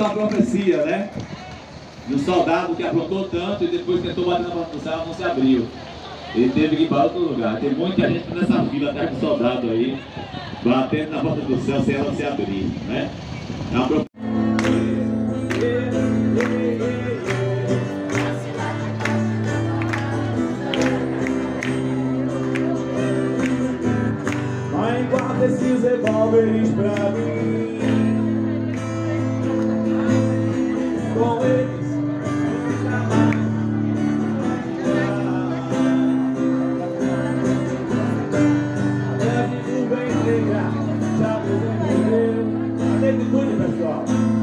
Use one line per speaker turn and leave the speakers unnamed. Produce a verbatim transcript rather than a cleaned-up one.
a profecia, né? Do soldado que aprontou tanto e depois tentou bater na porta do céu, não se abriu. Ele teve que ir para outro lugar. Tem muita gente nessa fila atrás do soldado aí, batendo na porta do céu sem ela se abrir, né? É uma profecia.
Mãe, guarda esses revólveres pra mim. Com eles até que tu vem negra, já desenvolveu. Até que tudo, pessoal.